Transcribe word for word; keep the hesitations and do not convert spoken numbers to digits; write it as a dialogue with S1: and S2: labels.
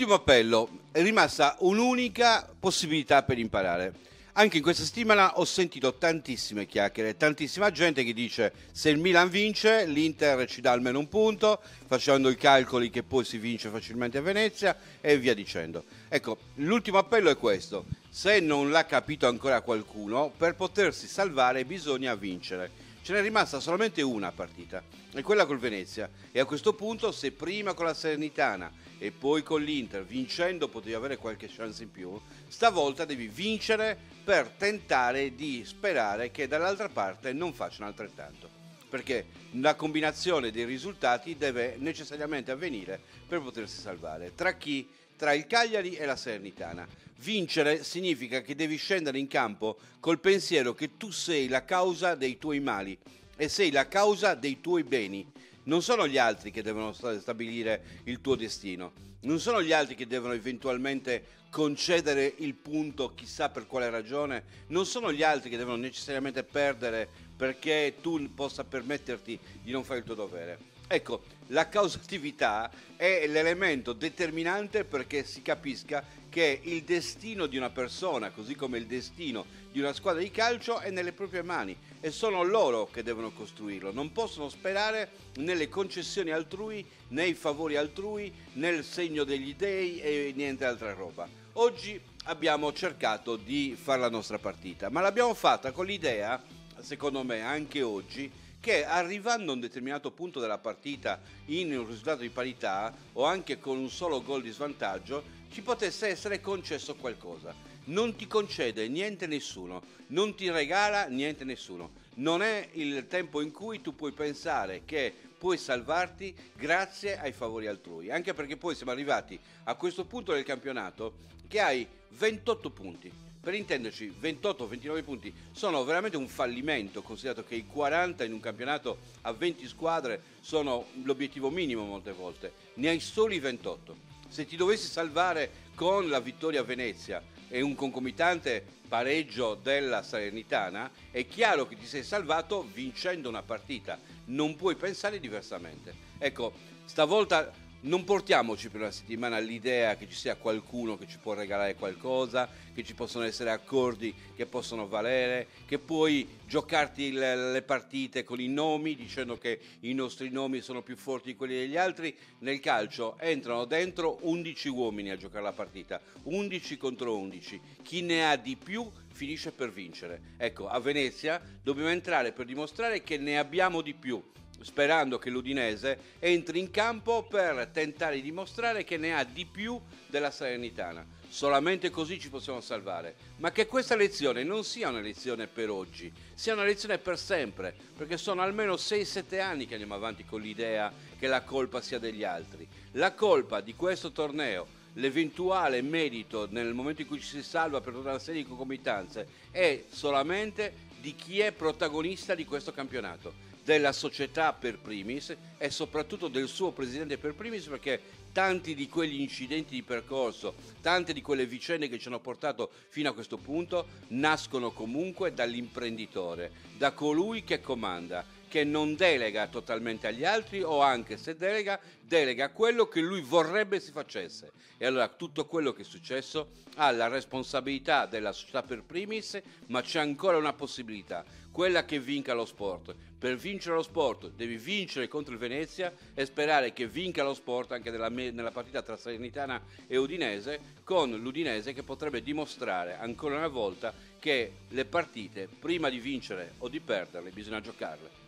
S1: Ultimo appello, è rimasta un'unica possibilità per imparare. Anche in questa settimana ho sentito tantissime chiacchiere, tantissima gente che dice se il Milan vince l'Inter ci dà almeno un punto, facendo i calcoli che poi si vince facilmente a Venezia e via dicendo. Ecco, l'ultimo appello è questo, se non l'ha capito ancora qualcuno, per potersi salvare bisogna vincere. Ce n'è rimasta solamente una partita, è quella col Venezia, e a questo punto se prima con la Salernitana e poi con l'Inter vincendo potevi avere qualche chance in più, stavolta devi vincere per tentare di sperare che dall'altra parte non facciano altrettanto, perché la combinazione dei risultati deve necessariamente avvenire per potersi salvare. Tra chi? Tra il Cagliari e la Salernitana. Vincere significa che devi scendere in campo col pensiero che tu sei la causa dei tuoi mali e sei la causa dei tuoi beni. Non sono gli altri che devono stabilire il tuo destino, non sono gli altri che devono eventualmente concedere il punto chissà per quale ragione, non sono gli altri che devono necessariamente perdere perché tu possa permetterti di non fare il tuo dovere. Ecco, la causatività è l'elemento determinante perché si capisca che il destino di una persona, così come il destino di una squadra di calcio, è nelle proprie mani e sono loro che devono costruirlo. Non possono sperare nelle concessioni altrui, nei favori altrui, nel segno degli dei e niente altra roba. Oggi abbiamo cercato di fare la nostra partita, ma l'abbiamo fatta con l'idea, secondo me anche oggi, che arrivando a un determinato punto della partita in un risultato di parità o anche con un solo gol di svantaggio ci potesse essere concesso qualcosa. Non ti concede niente nessuno, non ti regala niente nessuno. Non è il tempo in cui tu puoi pensare che puoi salvarti grazie ai favori altrui, anche perché poi siamo arrivati a questo punto del campionato che hai ventotto punti. Per intenderci, ventotto ventinove punti sono veramente un fallimento, considerato che i quaranta in un campionato a venti squadre sono l'obiettivo minimo molte volte. Ne hai soli ventotto. Se ti dovessi salvare con la vittoria a Venezia e un concomitante pareggio della Salernitana, è chiaro che ti sei salvato vincendo una partita. Non puoi pensare diversamente. Ecco, stavolta non portiamoci per una settimana l'idea che ci sia qualcuno che ci può regalare qualcosa, che ci possono essere accordi che possono valere, che puoi giocarti le, le partite con i nomi dicendo che i nostri nomi sono più forti di quelli degli altri. Nel calcio entrano dentro undici uomini a giocare la partita, undici contro undici. Chi ne ha di più finisce per vincere. Ecco, a Venezia dobbiamo entrare per dimostrare che ne abbiamo di più, sperando che l'Udinese entri in campo per tentare di dimostrare che ne ha di più della Salernitana. Solamente così ci possiamo salvare. Ma che questa lezione non sia una lezione per oggi, sia una lezione per sempre, perché sono almeno sei sette anni che andiamo avanti con l'idea che la colpa sia degli altri. La colpa di questo torneo, l'eventuale merito nel momento in cui ci si salva per tutta una serie di concomitanze, è solamente di chi è protagonista di questo campionato, della società per primis e soprattutto del suo presidente per primis, perché tanti di quegli incidenti di percorso, tante di quelle vicende che ci hanno portato fino a questo punto nascono comunque dall'imprenditore, da colui che comanda, che non delega totalmente agli altri o anche se delega, delega quello che lui vorrebbe si facesse. E allora tutto quello che è successo ha la responsabilità della società per primis, ma c'è ancora una possibilità, quella che vinca lo sport. Per vincere lo sport devi vincere contro il Venezia e sperare che vinca lo sport anche nella, nella partita tra Salernitana e Udinese, con l'Udinese che potrebbe dimostrare ancora una volta che le partite prima di vincere o di perderle bisogna giocarle.